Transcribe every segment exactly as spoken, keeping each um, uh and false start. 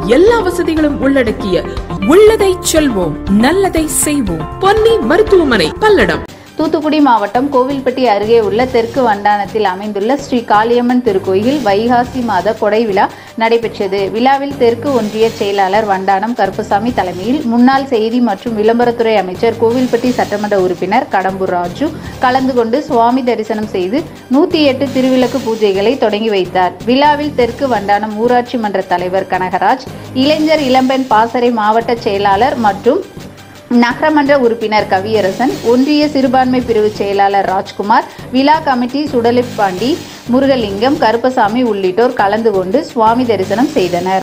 எல்லா வசதிகளும் உள்ளடக்கிய உள்ளதை செல்வோம் நல்லதை செய்வோம் பொன்னி மருத்துவமனை பல்லடம். தூத்துக்குடி மாவட்டம் கோவில்பட்டி அருகே உள்ள தெற்கு வண்டானத்தில் அமைந்துள்ள ஸ்ரீ காளியம்மன் திருக்கோயில் வைகாசி மாத கொடை விழா நடைபெற்றது. விழாவில் தெற்கு ஒன்றிய செயலாளர் வண்டானம் கருப்பசாமி தலைமையில் முன்னாள் செய்தி மற்றும் விளம்பரத்துறை அமைச்சர் கோவில்பட்டி சட்டமன்ற உறுப்பினர் கடம்பூர் ராஜு கலந்து கொண்டு சுவாமி தரிசனம் செய்து நூத்தி எட்டு திருவிளக்கு பூஜைகளை தொடங்கி வைத்தார். விழாவில் தெற்கு வண்டானம் ஊராட்சி மன்ற தலைவர் கனகராஜ், இளைஞர் இளம்பெண் பாசறை மாவட்ட செயலாளர் மற்றும் நகரமன்ற உறுப்பினர் கவியரசன், ஒன்றிய சிறுபான்மை பிரிவு செயலாளர் ராஜ்குமார், விழா கமிட்டி சுடலிப்பாண்டி, முருகலிங்கம், கருப்பசாமி உள்ளிட்டோர் கலந்து கொண்டு சுவாமி தரிசனம் செய்தனர்.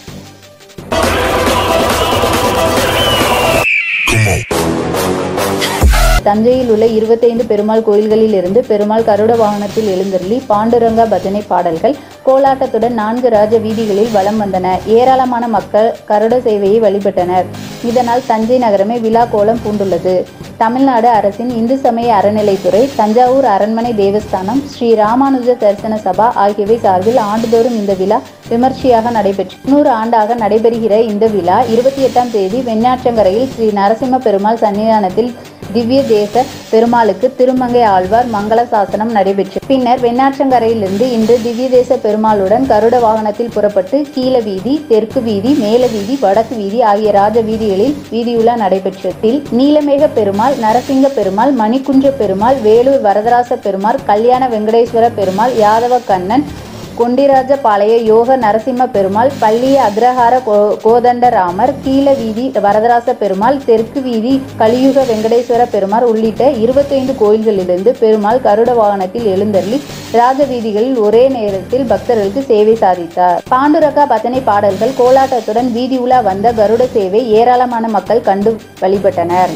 தஞ்சையில் உள்ள இருபத்தைந்து பெருமாள் கோயில்களில் இருந்து பெருமாள் கருட வாகனத்தில் எழுந்தருளி பாண்டுரங்க பஜனை பாடல்கள் கோலாட்டத்துடன் நான்கு ராஜ வீதிகளில் வலம் வந்தன. ஏராளமான மக்கள் கருட சேவையை வழிபட்டனர். இதனால் தஞ்சை நகரமே விழா கோலம் பூண்டுள்ளது. தமிழ்நாடு அரசின் இந்து சமய அறநிலைத்துறை, தஞ்சாவூர் அரண்மனை தேவஸ்தானம், ஸ்ரீ ராமானுஜ தரிசன சபா ஆகியவை சார்பில் ஆண்டுதோறும் இந்த விழா விமர்சையாக நடைபெற்று நூறு ஆண்டாக நடைபெறுகிற இந்த விழா இருபத்தி எட்டாம் தேதி வெண்ணாற்றங்கரையில் ஸ்ரீ நரசிம்ம பெருமாள் சன்னிதானத்தில் திவ்ய தேச பெருமாளுக்கு திருமங்கை ஆழ்வார் மங்கள சாசனம் நடைபெற்று பின்னர் வெண்ணாற்றங்கரையிலிருந்து இன்று திவ்ய தேச பெருமாளுடன் கருட வாகனத்தில் புறப்பட்டு கீழ வீதி, தெற்கு வீதி, மேல வீதி, வடக்கு வீதி ஆகிய ராஜ வீதிகளில் வீதியுலா நடைபெற்றதில் நீலமேக பெருமாள், நரசிங்க பெருமாள், மணிக்குன்ற பெருமாள், வேலூர் வரதராச பெருமாள், கல்யாண வெங்கடேஸ்வர பெருமாள், யாதவ கண்ணன், கொண்டிராஜபாளைய யோக நரசிம்ம பெருமாள், பள்ளிய அக்ரஹார கோதண்டராமர், கீழ வீதி வரதராச பெருமாள், தெற்கு வீதி கலியுக வெங்கடேஸ்வர பெருமாள் உள்ளிட்ட இருபத்தைந்து கோயில்களிலிருந்து பெருமாள் கருட வாகனத்தில் எழுந்தருளி ராஜ வீதிகளில் ஒரே நேரத்தில் பக்தர்களுக்கு சேவை சாதித்தார். பாண்டுரங்க பஜனை பாடல்கள் கோலாட்டத்துடன் வீதி உலா வந்த கருட சேவை ஏராளமான மக்கள் கண்டு வழிபட்டனர்.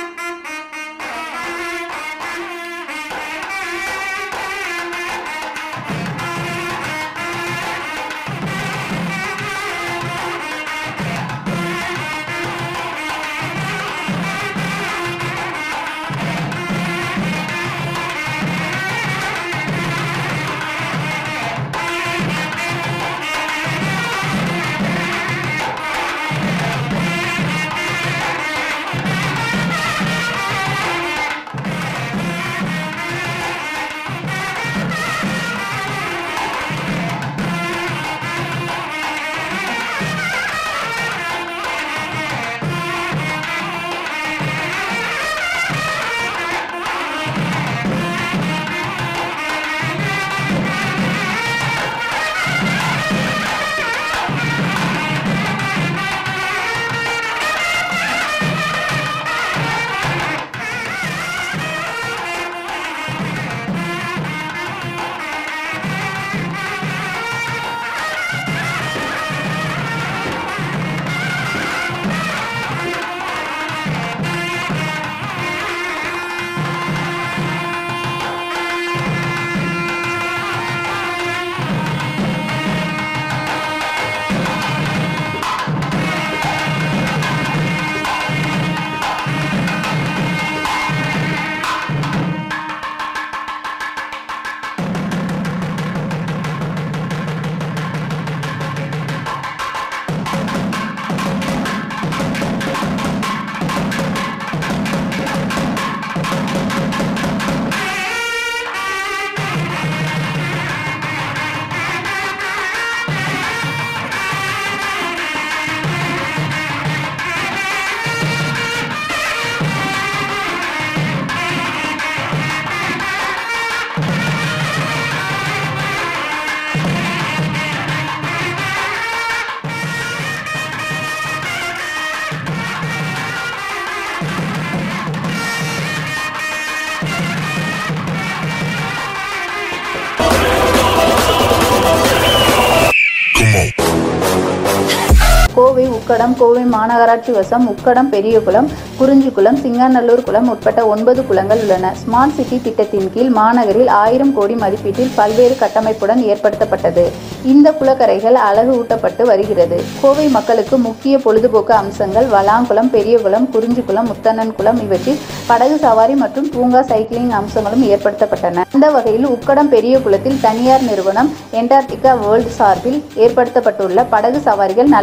கோவை உக்கடம் கோவை மாநகராட்சி வசம் உக்கடம் பெரியகுளம் குறிஞ்சிக்குளம் சிங்காநல்லூர் குளம் உட்பட்ட ஒன்பது குளங்கள் உள்ளன. ஸ்மார்ட் சிட்டி திட்டத்தின் கீழ் மாநகரில் ஆயிரம் கோடி மதிப்பீட்டில் பல்வேறு கட்டமைப்புடன் ஏற்படுத்தப்பட்டது. இந்த குளக்கரைகள் அழகு ஊட்டப்பட்டு வருகிறது. கோவை மக்களுக்கு முக்கிய பொழுதுபோக்கு அம்சங்கள் வளாங்குளம், பெரியகுளம், குறிஞ்சிக்குளம், முத்தண்ணன்குளம் இவற்றில் படகு சவாரி மற்றும் பூங்கா சைக்கிளிங் அம்சங்களும் ஏற்படுத்தப்பட்டன. அந்த வகையில் உக்கடம் பெரியகுளத்தில் தனியார் நிறுவனம் என்டார்டிகா வேர்ல்ட் சார்பில் ஏற்படுத்தப்பட்டுள்ள படகு சவாரிகள் நல்ல வரவேற்பு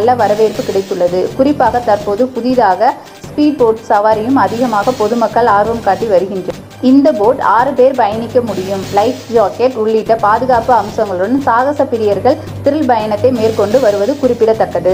வரவேற்பு கிடைத்துள்ளது. குறிப்பாக தற்போது புதிதாக ஸ்பீட் போட் சவாரியும் அதிகமாக பொதுமக்கள் ஆர்வம் காட்டி வருகின்றனர். இந்த போட் ஆறு பேர் பயணிக்க முடியும். லைஃப் ஜாக்கெட் உள்ளிட்ட பாதுகாப்பு அம்சங்களுடன் சாகச பிரியர்கள் த்ரில் பயணத்தை மேற்கொண்டு வருவது குறிப்பிடத்தக்கது.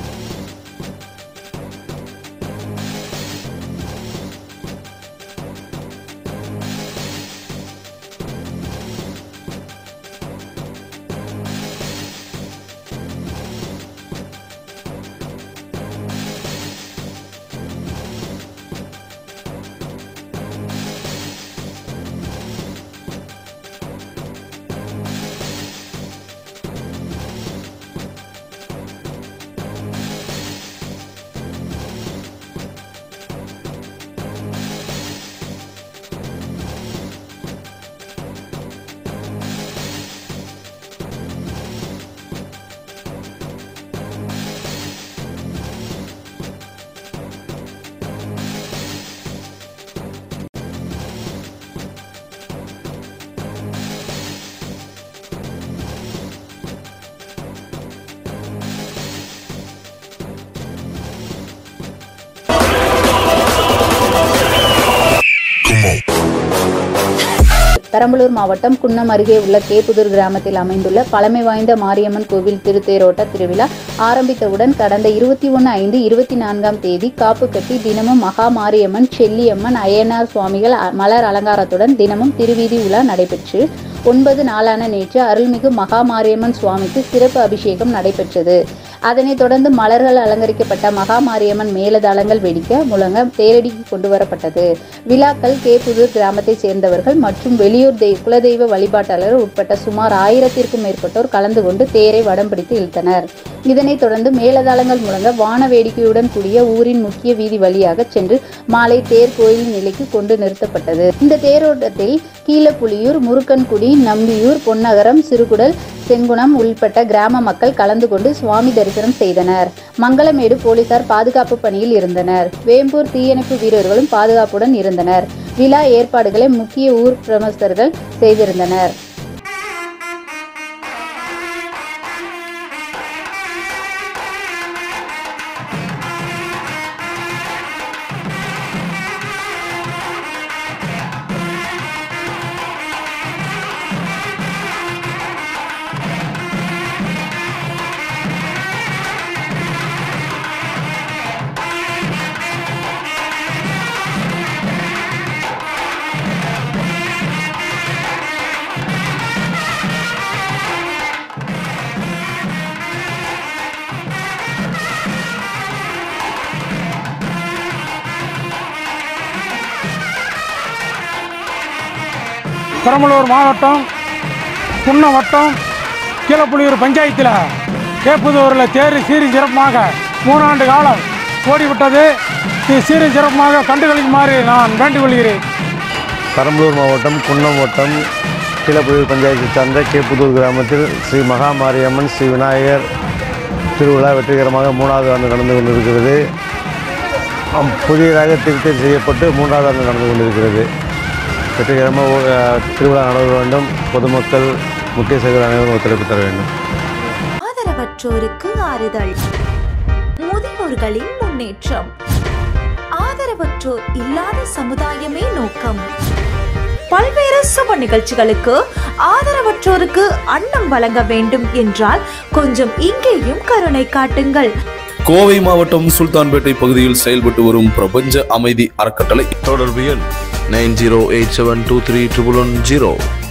பெரம்பலூர் மாவட்டம் குன்னம் அருகே உள்ள கேப்புதூர் கிராமத்தில் அமைந்துள்ள பழமை வாய்ந்த மாரியம்மன் கோவில் திருத்தேரோட்ட திருவிழா ஆரம்பித்தவுடன் கடந்த இருபத்தி ஒன்று ஐந்து இருபத்தி நான்காம் தேதி காப்பு கட்டி தினமும் மகா மாரியம்மன், செல்லியம்மன், அய்யனார் சுவாமிகள் மலர் அலங்காரத்துடன் தினமும் திருவீதி உலா நடைபெற்று ஒன்பது நாளான நேற்று அருள்மிகு மகா மாரியம்மன் சுவாமிக்கு சிறப்பு அபிஷேகம் நடைபெற்றது. அதனைத் தொடர்ந்து மலர்கள் அலங்கரிக்கப்பட்ட மகா மாரியம்மன் மேலதாளங்கள் வெடிக்க முழங்க தேரடிக்கு கொண்டு வரப்பட்டது. விழாக்கள் கேப்புதூர் கிராமத்தைச் சேர்ந்தவர்கள் மற்றும் வெளியூர் குலதெய்வ வழிபாட்டாளர்கள் உட்பட்ட சுமார் ஆயிரத்திற்கும் மேற்பட்டோர் கலந்து கொண்டு தேரை வடம் பிடித்து இழுத்தனர். இதனைத் தொடர்ந்து மேலதாளங்கள் முழங்க வான வேடிக்கையுடன் கூடிய ஊரின் முக்கிய வீதி வழியாக சென்று மாலை தேர் கோயில் நிலைக்கு கொண்டு நிறுத்தப்பட்டது. இந்த தேரோட்டத்தில் கீழப்புலியூர், முருக்கன்குடி, நம்பியூர், பொன்னகரம், சிறுகுடல், செங்குணம் உள்பட்ட கிராம மக்கள் கலந்து கொண்டு சுவாமி தரிசனம் செய்தனர். மங்களமேடு போலீசார் பாதுகாப்பு பணியில் இருந்தனர். வேம்பூர் தீயணைப்பு வீரர்களும் பாதுகாப்புடன் இருந்தனர். விழா ஏற்பாடுகளை முக்கிய ஊர் பிரமுகர்கள் செய்திருந்தனர். பெரம்பலூர் மாவட்டம் குன்னம் வட்டம் கீழப்புலியூர் பஞ்சாயத்தில் கேப்புதூரில் தேர் சீரி சிறப்பாக மூணாண்டு காலம் ஓடிவிட்டது. சீரி சிறப்பாக கண்டுகளிக்குமாறு நான் வேண்டுகொள்கிறேன். பெரம்பலூர் மாவட்டம் குன்னம் வட்டம் கீழப்புலியூர் பஞ்சாயத்தை சார்ந்த கேப்புதூர் கிராமத்தில் ஸ்ரீ மகா மாரியம்மன் ஸ்ரீ விநாயகர் திருவிழா வெற்றிகரமாக மூணாவது ஆண்டு நடந்து கொண்டிருக்கிறது. புதியதாக திருத்தம் செய்யப்பட்டு மூன்றாவது ஆண்டு நடந்து கொண்டிருக்கிறது. வெற்றிகரமாக திருவிழா நடத்த வேண்டும். பொதுமக்கள் முக்கிய செயல்கள் அனைவரும் ஒத்துழைப்பு தர வேண்டும். ஆதரவற்றோருக்கு ஆறுதல், முதியோர்களின் முன்னேற்றம், ஆதரவற்றோர் இல்லாத சமுதாயமே நோக்கம். பல்வேறு சுப நிகழ்ச்சிகளுக்கு ஆதரவற்றோருக்கு அன்னம் வழங்க வேண்டும் என்றால் கொஞ்சம் இங்கேயும் கருணை காட்டுங்கள். கோவை மாவட்டம் சுல்தான்பேட்டை பகுதியில் செயல்பட்டு வரும் பிரபஞ்ச அமைதி அறக்கட்டளை. தொடர்பு எண் nine zero eight seven two three triple one zero.